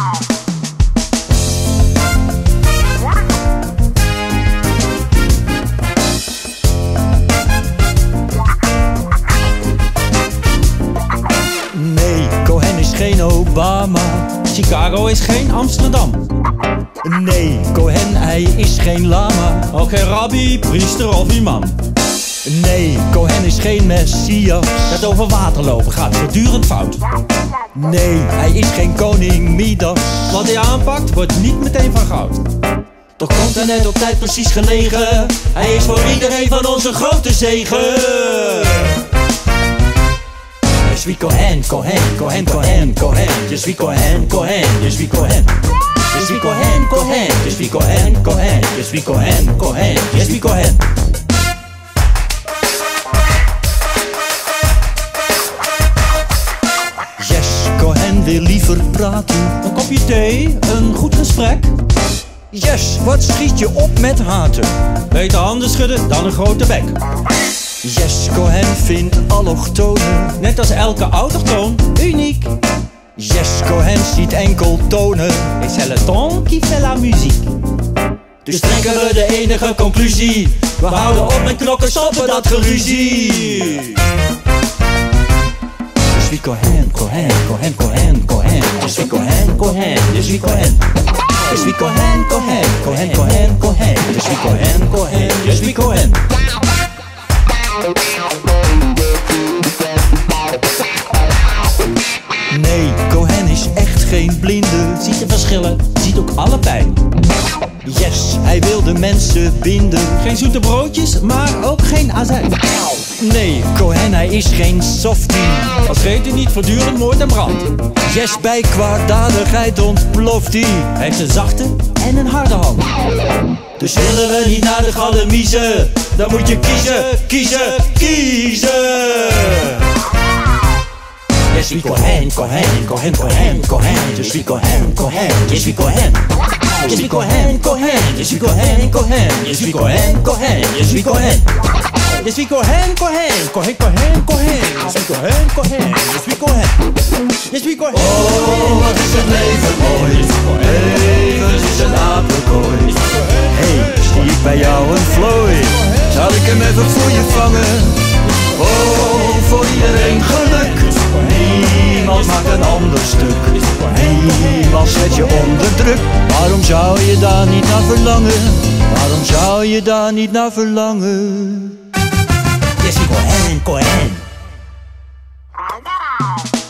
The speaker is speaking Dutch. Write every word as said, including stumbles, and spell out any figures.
Nee, Cohen is geen Obama. Chicago is geen Amsterdam. Nee, Cohen hij is geen lama. Ook geen rabbi, priester of imam. Nee, Cohen is geen Messias. Het over water lopen gaat voortdurend fout. Nee, hij is geen koning Midas. Wat hij aanpakt wordt niet meteen van goud. Toch komt hij net op tijd precies gelegen. Hij is voor iedereen van ons een grote zegen. Je suis Cohen, Cohen, Cohen, Cohen, Cohen. Je suis Cohen, Cohen, je suis Cohen. Je suis Cohen, Cohen, je suis Cohen, Cohen. Je suis Cohen, Cohen, je suis Cohen. Yes, Cohen wil liever praten. Een kopje thee, een goed gesprek. Yes, wat schiet je op met haten? Beter handen schudden dan een grote bek. Yes, Cohen vindt allochtonen Net als elke autochtoon uniek. Yes, Cohen ziet enkel tonen. Et c'est le ton qui fait la musique. Dus trekken we de enige conclusie: we houden op met knokken, stoppen dat geruzie. Je suis Cohen, Cohen, Cohen, Cohen, Cohen. Je suis Cohen, Cohen, je suis Cohen. Je suis Cohen, Cohen, Cohen, Cohen, Cohen. Je suis Cohen, Cohen, je suis Cohen. Nee, Cohen is echt geen blinde. Ziet de verschillen, ziet ook alle pijn. Yes, hij wil de mensen binden. Geen zoete broodjes, maar ook geen azijn. Nee, Cohen hij is geen softie. Als geeft hij niet voortdurend moord en brand. Yes, bij kwaadaardigheid ontploft hij. Hij heeft een zachte en een harde hand. Dus willen we niet naar de galamiezen, dan moet je kiezen, kiezen, kiezen. Je suis Cohen, Cohen, Cohen, Cohen, Cohen. Je suis Cohen, Cohen, je suis Cohen. Je suis Cohen, Cohen, je suis Cohen, Cohen. Je suis Cohen, Cohen, je suis Cohen. Je suis Cohen, Cohen, Cohen, Cohen, Cohen. Je suis Cohen, Cohen, je suis Cohen. Je suis Cohen. Oh, wat is het leven mooi. Leven is een apenkooi. Hey, zie ik bij jou een vlooi? Zal ik hem even voor je vangen? Oh, voor iedereen geluk. Niemand maakt een ander stuk. Niemand zet je onder druk. Waarom zou je daar niet naar verlangen? Waarom zou je daar niet naar verlangen? Je suis Cohen, Cohen.